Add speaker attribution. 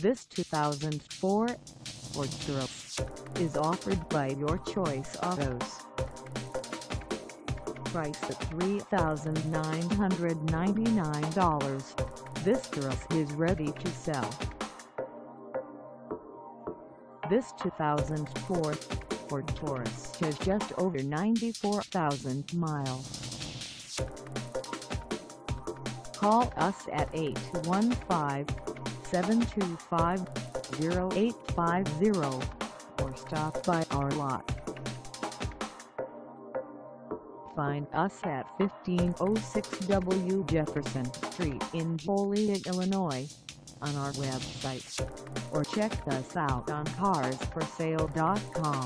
Speaker 1: This 2004 Ford Taurus is offered by Your Choice Autos. Price at $3,999, this Taurus is ready to sell. This 2004 Ford Taurus has just over 94,000 miles. Call us at 815-725-0850 or stop by our lot. Find us at 1506 W Jefferson Street in Joliet, Illinois, on our website, or check us out on carsforsale.com.